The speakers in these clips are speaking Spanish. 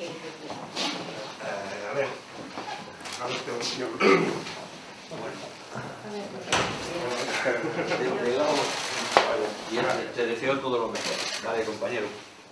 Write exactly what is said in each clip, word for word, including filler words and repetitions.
Eh, a ver, a ver, tengo Te deseo todo lo mejor. Vale, compañero.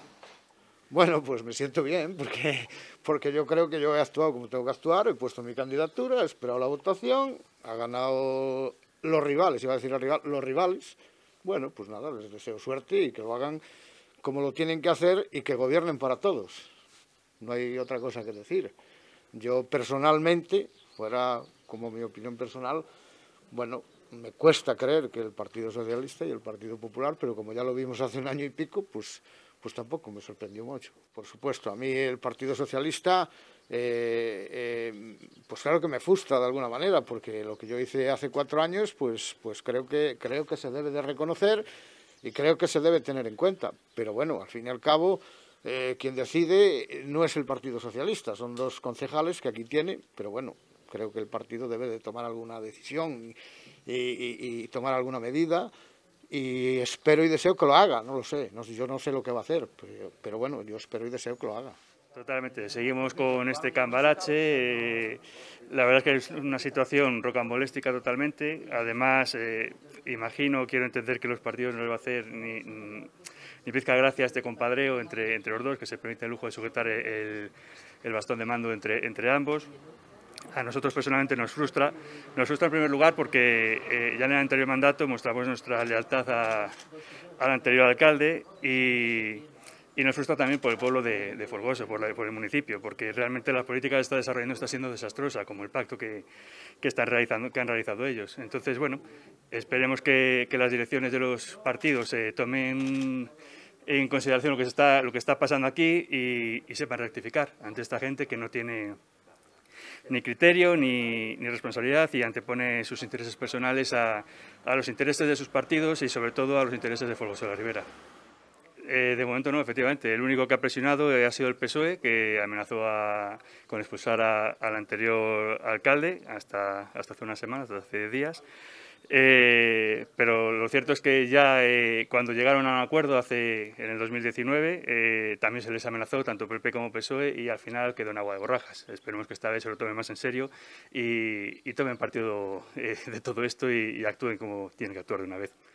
Bueno, pues me siento bien, porque, porque yo creo que yo he actuado como tengo que actuar, he puesto mi candidatura, he esperado la votación, ha ganado los rivales, iba a decir rival, los rivales. Bueno, pues nada, les deseo suerte y que lo hagan como lo tienen que hacer y que gobiernen para todos. No hay otra cosa que decir. Yo personalmente, fuera como mi opinión personal, bueno, me cuesta creer que el Partido Socialista y el Partido Popular, pero como ya lo vimos hace un año y pico, pues, pues tampoco me sorprendió mucho. Por supuesto, a mí el Partido Socialista, eh, eh, pues claro que me frustra de alguna manera, porque lo que yo hice hace cuatro años, pues, pues creo que, creo que se debe de reconocer y creo que se debe tener en cuenta. Pero bueno, al fin y al cabo, eh, quien decide no es el Partido Socialista, son dos concejales que aquí tiene, pero bueno, creo que el partido debe de tomar alguna decisión y, y, y tomar alguna medida y espero y deseo que lo haga, no lo sé, no, yo no sé lo que va a hacer, pero, pero bueno, yo espero y deseo que lo haga. Totalmente, seguimos con este cambalache, eh, la verdad es que es una situación rocamboléstica totalmente, además eh, imagino, quiero entender que los partidos no les va a hacer ni, ni pizca gracia a este compadreo entre, entre los dos, que se permite el lujo de sujetar el, el bastón de mando entre, entre ambos. A nosotros personalmente nos frustra, nos frustra en primer lugar porque eh, ya en el anterior mandato mostramos nuestra lealtad a, al anterior alcalde y, y nos frustra también por el pueblo de, de Folgoso, por, la, por el municipio, porque realmente la política que está desarrollando está siendo desastrosa, como el pacto que, que, están realizando, que han realizado ellos. Entonces, bueno, esperemos que, que las direcciones de los partidos eh, tomen en consideración lo que, se está, lo que está pasando aquí y, y sepan rectificar ante esta gente que no tiene ni criterio ni, ni responsabilidad y antepone sus intereses personales a, a los intereses de sus partidos y sobre todo a los intereses de Folgoso de la Ribera. Eh, de momento no, efectivamente. El único que ha presionado ha sido el P S O E, que amenazó a, con expulsar a, al anterior alcalde hasta, hasta hace unas semanas, hasta hace días. Eh, pero lo cierto es que ya eh, cuando llegaron a un acuerdo hace, en el dos mil diecinueve eh, también se les amenazó tanto P P como P S O E y al final quedó en agua de borrajas. Esperemos que esta vez se lo tomen más en serio y, y tomen partido eh, de todo esto y, y actúen como tienen que actuar de una vez.